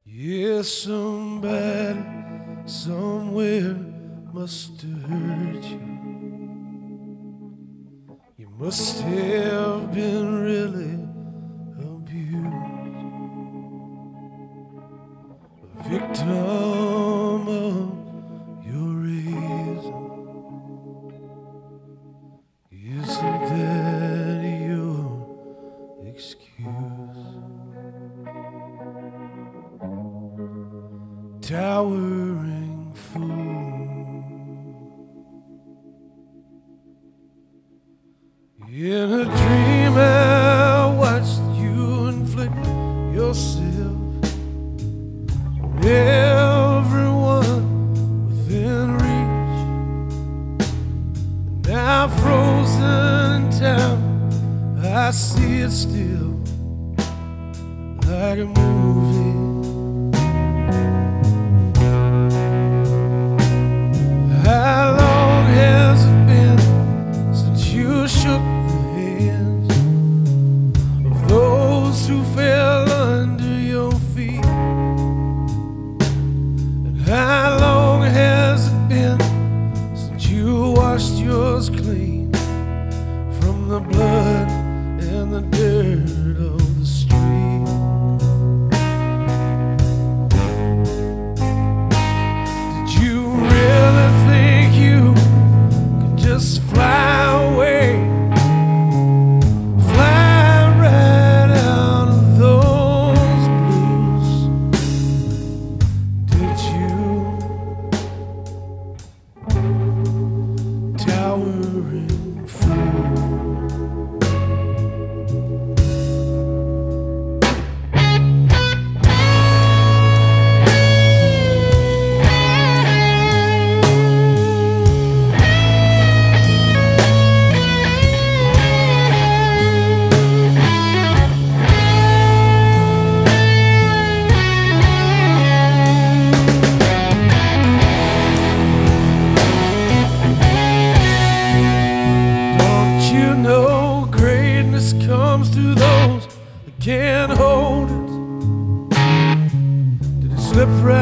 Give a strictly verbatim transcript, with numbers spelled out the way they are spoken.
Yeah, somebody somewhere must have hurt you. You must have been really abused, a victim of your reason. Isn't that your excuse? Towering fool, in a dream I watched you inflict yourself on everyone within reach. And now frozen in time, I see it still like a movie. How long has it been since you shook the hands of those who fell under your feet? And how long has it been since you washed yours clean from the blood and the dirt of the street? Did you really think you could just fly away, fly right out of those blues? Did you? Towering fool. Don't you know greatness comes to those that can't hold it? Did it slip right